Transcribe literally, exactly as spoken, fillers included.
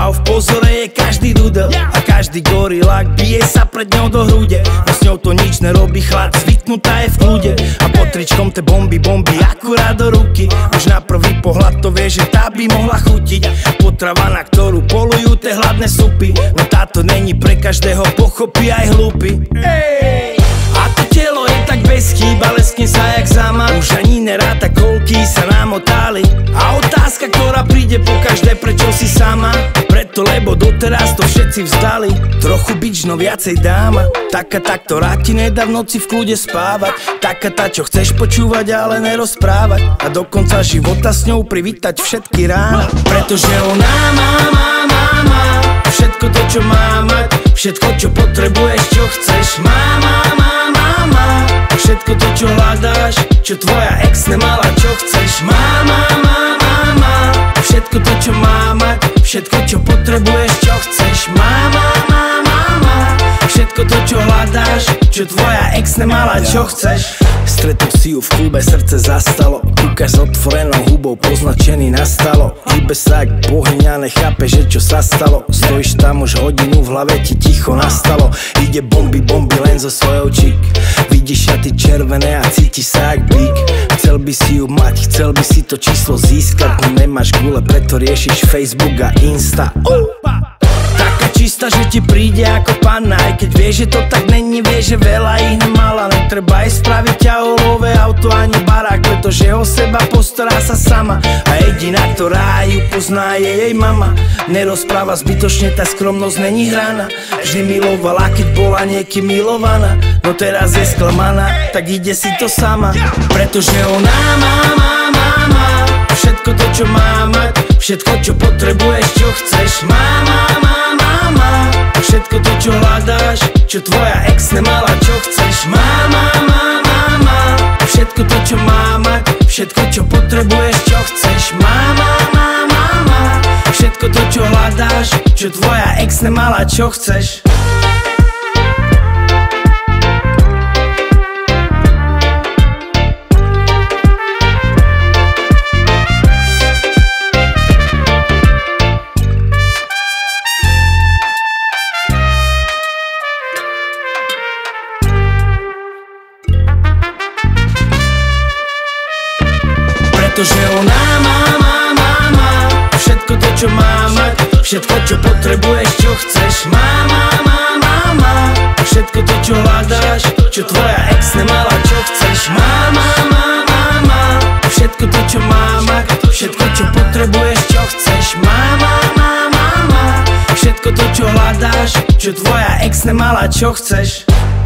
v pozore je každý dudel a každý gorilák bije sa pred ňou do hrude. No s ňou to nič nerobí, chlad zvyknutá je v kľude a pod tričkom te bomby, bomby akurát do ruky. Už na prvý pohľad to vie, že tá by mohla chutiť. Potrava, na ktorú polujú te hladné supy, no táto není pre každého, pochopí aj hlúpy. Ej! A to telo je tak bez chýb, leskne sa jak zama. Už ani neráta, koľký sa namotali. A otázka, ktorá príde po každé, prečo si sama? Preto, lebo doteraz to všetci vzdali. Trochu bič, no viacej dáma. Taká tá, ktorá ti nedá v noci v kľude spávať. Taká tá, čo chceš počúvať, ale nerozprávať. A do konca života s ňou privítať všetky rána. Pretože ona má, má, má, má všetko to, čo má mať. Všetko, čo potrebuješ, čo chceš. Má, má, má, má, má všetko to, čo hľadáš, čo tvoja ex nemala, čo chceš. Má, má, má, má, má všetko to, čo má mať. Všetko, čo potrebuješ, čo chceš. Má, má, má, má, má všetko to, čo hľadáš, čo tvoja ex nemala, čo chceš. Stretol si ju v klube, srdce zastalo. Kúkaš s otvorenou hubou, poznačený nastalo. Hýbe sa jak bohyňa, nechápe, že čo sa stalo. Stojíš tam už hodinu, v hlave ti ticho nastalo. Ide bomby, bomby len zo svojou čík. Vidíš šaty červené a cítiš sa jak bík. Chcel by si ju mať, chcel by si to číslo získať, no nemáš gule, preto riešiš Facebook a Insta. Taká čistá, že ti príde ako panna, aj keď vieš, že to tak není, vieš, že veľa ich nemala. Netreba aj spraviť ťa olové auto ani barák, pretože o seba postará sa sama. A jediná, ktorá ju pozná, je jej mama. Nerozpráva zbytočne, tá skromnosť není hraná. Vždy milovala, keď bola niekým milovaná. No teraz je sklamaná, tak ide si to sama. Pretože ona má, má, má, má všetko to, čo má mať. Všetko, čo potrebuješ, čo chceš. Má, má, má, má, má všetko to, čo hľadáš, čo tvoja ex nemala, čo chceš. Má, má, má, má, má všetko to, čo má mať. Všetko, čo potrebuješ, čo chceš. Má, má, má, má, má všetko to, čo hľadáš, čo tvoja ex nemala, čo chceš. Pretože ona má, má, má, má všetko to, čo má mať. Všetko, čo potrebuješ, čo chceš. Má, má, má, má, má všetko to, čo hľadáš, čo tvoja ex nemala, čo chceš. Má, má, má, má, má všetko to, čo má mať. Všetko, čo potrebuješ, čo chceš. Má, má, má, má, má všetko to, čo hľadáš, čo tvoja ex nemala, čo chceš.